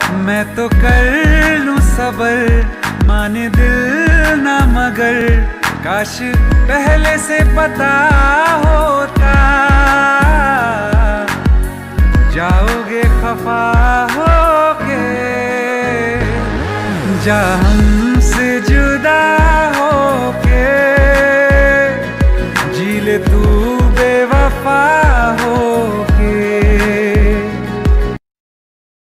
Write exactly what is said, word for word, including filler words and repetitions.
मैं तो कर लूं सबर माने दिल ना मगर काश पहले से पता होता जाओगे खफा होके जा हमसे